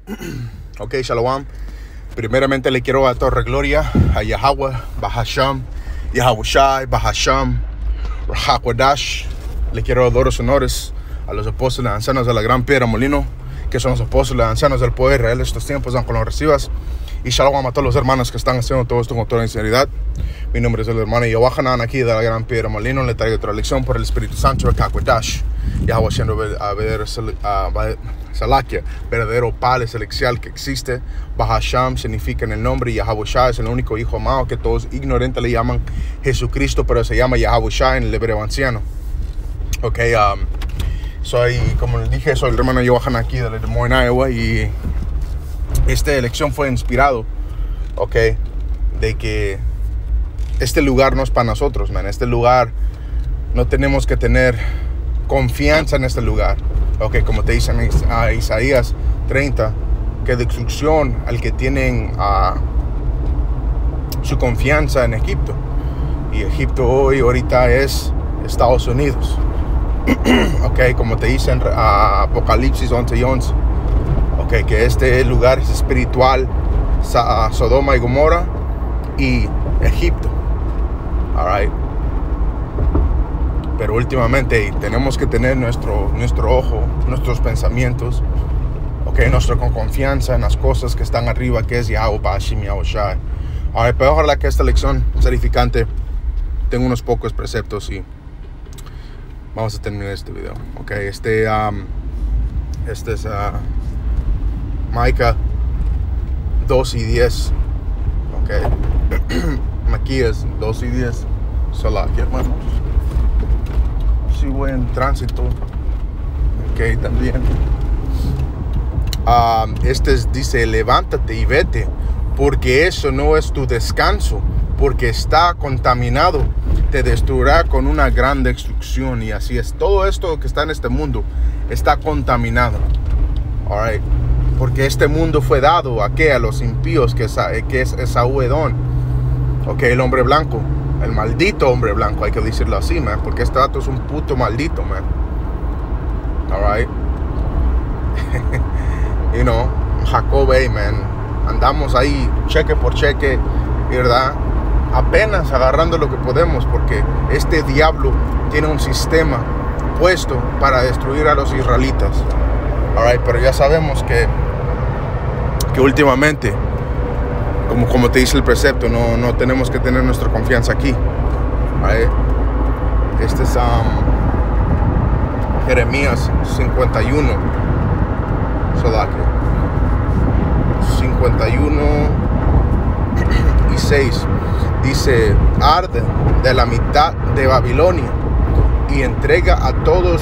Ok, Shalom. Primeramente le quiero dar toda gloria a Yahweh, Bahasham, Yahawashi, Bahasham, Rahakwadash. Le quiero dar los honores a los apóstoles ancianos de la Gran Piedra Molino, que son los apóstoles ancianos del poder real de estos tiempos, aunque lo recibas. Y Shalom a todos los hermanos que están haciendo todo esto con toda sinceridad. Mi nombre es el hermano Yohanan, aquí de la Gran Piedra Molino. Le traigo otra lección por el Espíritu Santo de Kakwadash. Yahweh siendo Salakia, verdadero Padre celestial que existe. Bahasham significa en el nombre. Yahawashi es el único hijo amado que todos ignorantes le llaman Jesucristo, pero se llama Yahawashi en el hebreo anciano. Ok, como les dije, soy el hermano Yohanan aquí de Des Moines, Iowa, y esta elección fue inspirado, ok, de que este lugar no es para nosotros, man. Este lugar no tenemos que tener confianza en este lugar. Ok, como te dicen a Isaías 30, que destrucción al que tienen su confianza en Egipto. Y Egipto ahorita es Estados Unidos. Ok, como te dicen Apocalipsis 11:11. Ok, que este lugar es espiritual, Sodoma y Gomorra y Egipto. Alright. Pero últimamente tenemos que tener nuestro ojo, nuestros pensamientos, okay, nuestra confianza en las cosas que están arriba, que es Yahweh Bashim Yahushai. Alright, pero ojalá que esta lección sea edificante. Tengo unos pocos preceptos y vamos a terminar este video. Okay, este es Micah 2:10. Ok. Maquías 2:10. Salaki, hermanos. Si voy en tránsito. Ok, también. Dice: levántate y vete, porque eso no es tu descanso, porque está contaminado. Te destruirá con una gran destrucción. Y así es. Todo esto que está en este mundo está contaminado. Alright. Porque este mundo fue dado a los impíos, que es Esaú Edom. Ok, el hombre blanco, el maldito hombre blanco, hay que decirlo así, man, porque este dato es un puto maldito, man. Alright. You know, Jacob, man, andamos ahí cheque por cheque, ¿verdad? Apenas agarrando lo que podemos, porque este diablo tiene un sistema puesto para destruir a los israelitas. Alright, pero ya sabemos que últimamente, como te dice el precepto, no tenemos que tener nuestra confianza aquí. Alright. Este es Jeremías 51. Sodake 51:6. Dice: arde de la mitad de Babilonia y entrega a todo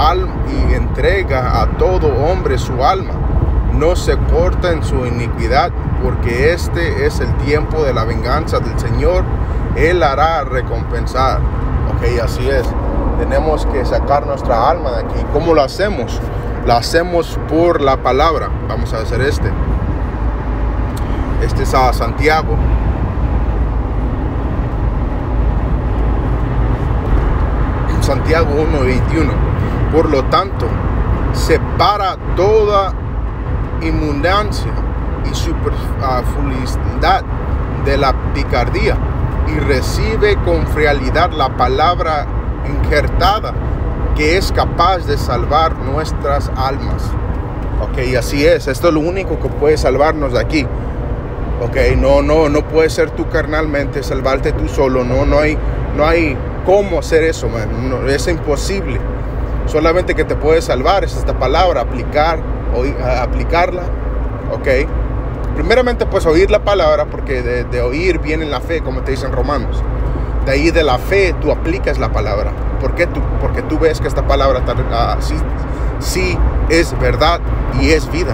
hombre su alma. No se corta en su iniquidad, porque este es el tiempo de la venganza del Señor. Él hará recompensar. Ok, así es. Tenemos que sacar nuestra alma de aquí. ¿Cómo lo hacemos? Lo hacemos por la palabra. Vamos a hacer este. Este es a Santiago. Santiago 1:21. Por lo tanto, separa toda inmundancia y superfluidad de la picardía y recibe con frialdad la palabra injertada, que es capaz de salvar nuestras almas. Ok, así es. Esto es lo único que puede salvarnos de aquí. Ok, no puede ser tú carnalmente, salvarte tú solo. No hay cómo hacer eso, man. No, es imposible. Solamente que te puede salvar es esta palabra, aplicarla. Ok, primeramente pues oír la palabra, porque de oír viene la fe, como te dicen Romanos. De ahí de la fe tú aplicas la palabra. ¿Por qué? Porque tú ves que esta palabra sí es verdad y es vida.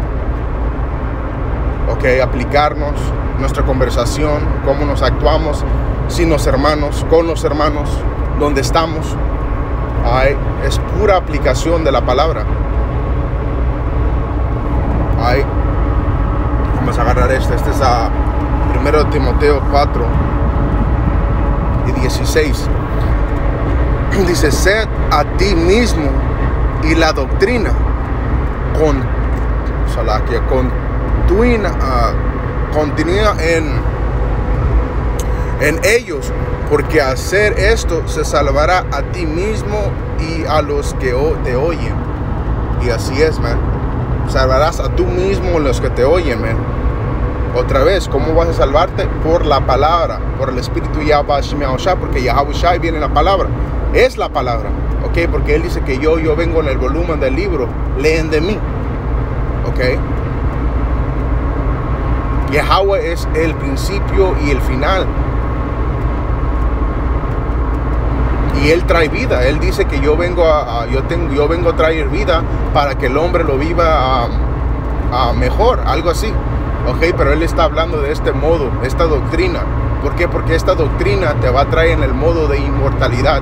Ok, aplicarnos nuestra conversación, cómo nos actuamos sin los hermanos, con los hermanos, donde estamos. Es pura aplicación de la palabra. Vamos a agarrar este es a 1 Timoteo 4:16. Dice: sed a ti mismo y la doctrina Salakia, continúa en ellos, porque hacer esto se salvará a ti mismo y a los que te oyen. Y así es, man. Salvarás a tú mismo a los que te oyen, man. Otra vez, ¿cómo vas a salvarte? Por la palabra, por el Espíritu Yahweh Shai, porque Yahweh Shai viene en la palabra. Es la palabra, ¿ok? Porque Él dice que yo vengo en el volumen del libro, leen de mí, ¿ok? Yahweh es el principio y el final. Y Él trae vida. Él dice que yo vengo a traer vida para que el hombre lo viva mejor, algo así. Ok, pero Él está hablando de este modo, esta doctrina. ¿Por qué? Porque esta doctrina te va a traer en el modo de inmortalidad.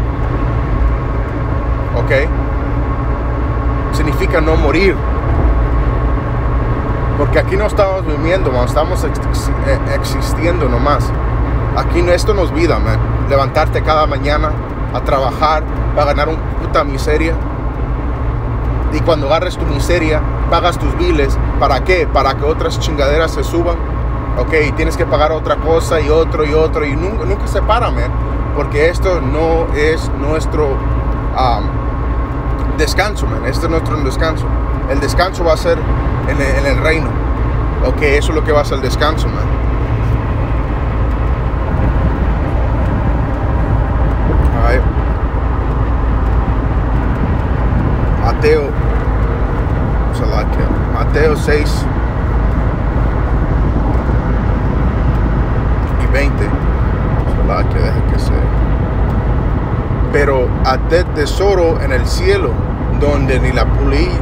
Ok. Significa no morir. Porque aquí no estamos viviendo, man, estamos existiendo nomás. Aquí esto no es vida, man. Levantarte cada mañana a trabajar para ganar una puta miseria. Y cuando agarres tu miseria, pagas tus biles. ¿Para qué? Para que otras chingaderas se suban. Ok, y tienes que pagar otra cosa y otro. Y nunca se para, man. Porque esto no es nuestro descanso, man. Este es nuestro descanso. El descanso va a ser en el reino. Ok, eso es lo que va a ser el descanso, man. Alright. Mateo 6 y 20. Pero haced tesoro en el cielo, donde ni la polilla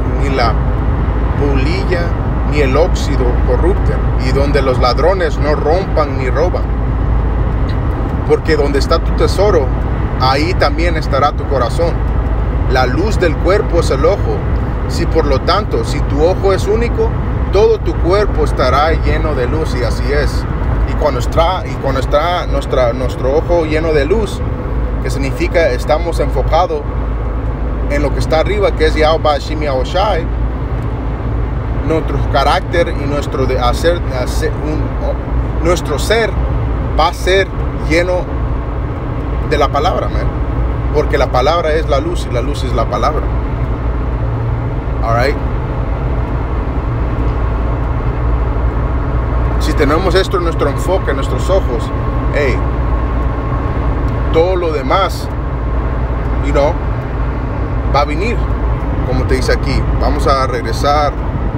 ni el óxido corrupten, y donde los ladrones no rompan ni roban. Porque donde está tu tesoro, ahí también estará tu corazón. La luz del cuerpo es el ojo. Si por lo tanto, si tu ojo es único, todo tu cuerpo estará lleno de luz. Y así es. Y cuando está nuestro ojo lleno de luz, que significa estamos enfocados en lo que está arriba, que es Yahweh Shai, nuestro carácter y nuestro ser va a ser lleno de la palabra, man. Porque la palabra es la luz y la luz es la palabra. Alright. Si tenemos esto en nuestro enfoque, en nuestros ojos, hey, todo lo demás, va a venir, como te dice aquí. Vamos a regresar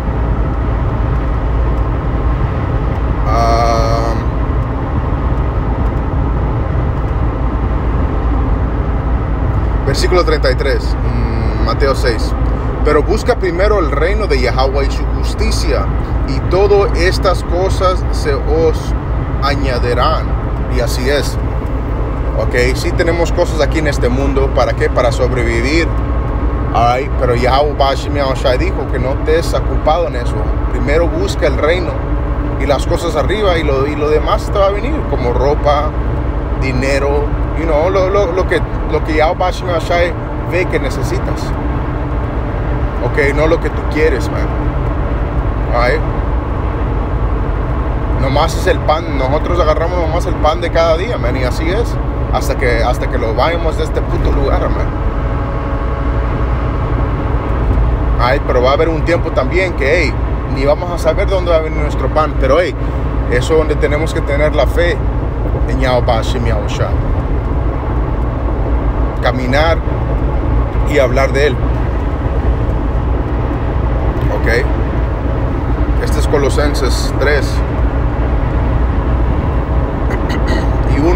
versículo 33, Mateo 6. Pero busca primero el reino de Yahweh y su justicia, y todas estas cosas se os añadirán. Y así es. Ok, sí tenemos cosas aquí en este mundo. ¿Para qué? Para sobrevivir. Alright, pero Yahweh Shai dijo que no estés ocupado en eso. Primero busca el reino y las cosas arriba, y lo demás te va a venir, como ropa, dinero, lo que Yahweh Shai ve que necesitas. Ok, no lo que tú quieres, man. Alright. Nomás es el pan. Nosotros agarramos nomás el pan de cada día, man. Y así es. Hasta que lo vayamos de este puto lugar, man. Alright, pero va a haber un tiempo también que, hey, ni vamos a saber dónde va a venir nuestro pan. Pero, hey, eso es donde tenemos que tener la fe en Yahweh Shai. Caminar y hablar de Él. Ok. Este es Colosenses 3 y 1.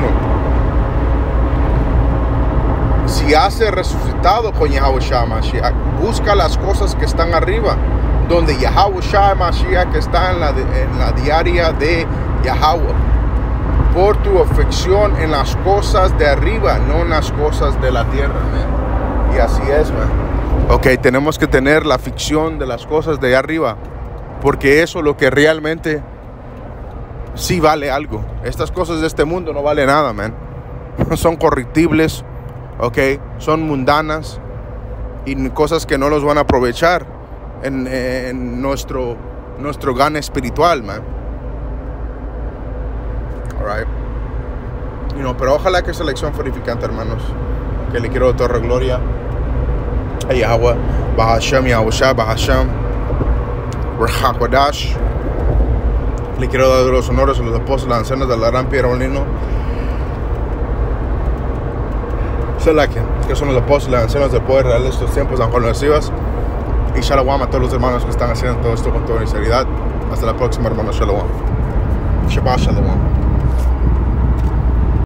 Si has resucitado con Yahweh Shai Mashiach, busca las cosas que están arriba, donde Yahweh Shai Mashiach está en la diaria de Yahweh. Por tu afección en las cosas de arriba, no en las cosas de la tierra, man. Y así es, man. Ok, tenemos que tener la ficción de las cosas de arriba, porque eso es lo que realmente sí vale algo. Estas cosas de este mundo no valen nada, man. Son corruptibles, ok, son mundanas y cosas que no los van a aprovechar. en nuestro gana espiritual, man. Alright. Pero ojalá que esta lección fue edificante, hermanos. Que le quiero dar toda gloria a Yahweh, Bahashem, Yahushua, Bahashem, Rahakwadash. Le quiero dar los honores a los apóstoles, las ancianos de la gran piedra molino. Que son los apóstoles, ancianos del poder real de estos tiempos, San Juan de las Rivas. Y Shalom a todos los hermanos que están haciendo todo esto con toda sinceridad. Hasta la próxima, hermanos. Shalom. Shabbat Shalom.